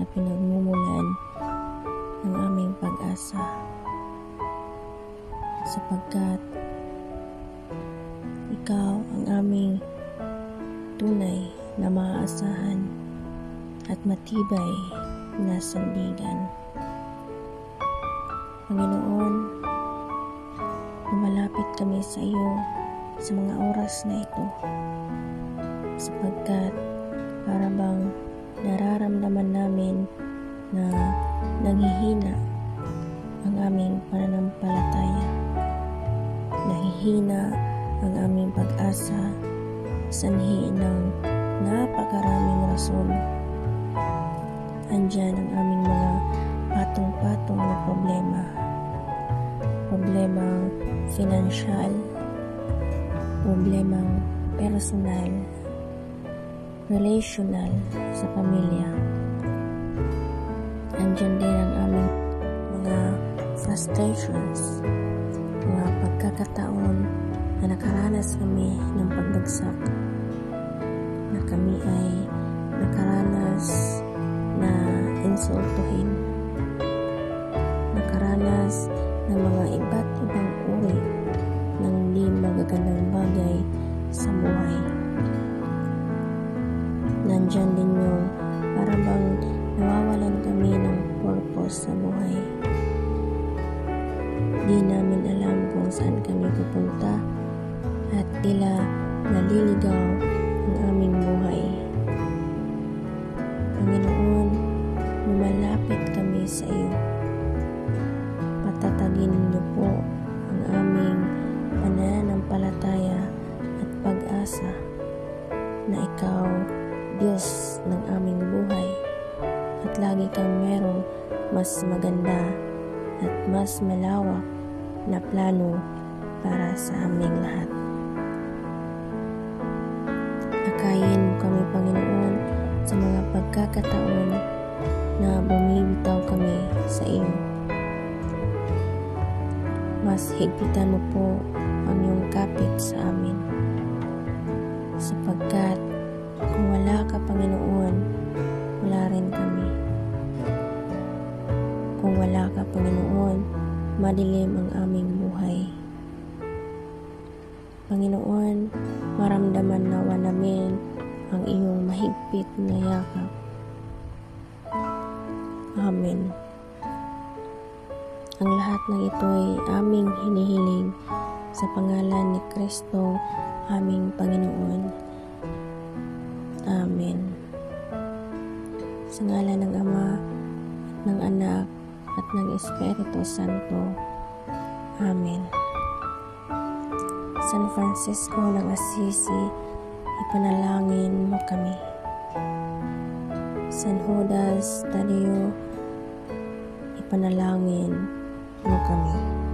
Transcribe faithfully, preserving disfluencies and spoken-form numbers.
pinagmumulan ng aming pag-asa, sapagkat Ikaw ang aming tunay na maaasahan at matibay na sandigan. Panginoon, lumalapit kami sa iyo sa mga oras na ito, sapagkat para bang nararamdaman namin na nanghihina ang aming pananampalataya, nahihina ang aming pag-asa, sanhi ng napakaraming rason. Andyan ang aming mga patong-patong na problema, problemang finansyal, problemang personal, relational sa pamilya. Andyan din ang aming mga frustrations, mga pagkakataon na nakaranas kami ng pagbagsak, na kami ay nakaranas na insultuhin, nakaranas ng mga iba't ibang uri ng hindi magagandang bagay sa buhay. Nandyan din yung para bang nawawalan kami ng purpose sa buhay. Di namin alam kung saan kami pupunta at tila naliligaw ang aming buhay. Panginoon, lumalapit kami sa iyo. Patatagin niyo po ang aming pananampalataya at pag-asa na Ikaw, Diyos ng aming buhay, at lagi kang merong mas maganda at mas malawak na plano para sa aming lahat. Akayin mo kami, Panginoon, sa mga pagkakataon na bumibitaw kami sa iyo. Mas higpitan mo po ang iyong kapit sa amin, sapagkat kung wala ka, Panginoon, wala rin kami. Kung wala ka, Panginoon, madilim ang aming buhay. Panginoon, maramdaman nawa namin ang iyong mahigpit na yakap. Amen. Ang lahat ng ito ay aming hinihiling sa pangalan ni Kristo, aming Panginoon. Amen. Sa ngalan ng Ama, ng Anak, at ng Espiritu Santo. Amen. San Francisco ng Assisi, ipanalangin mo kami. San Judas Tadeo, ipanalangin mo kami.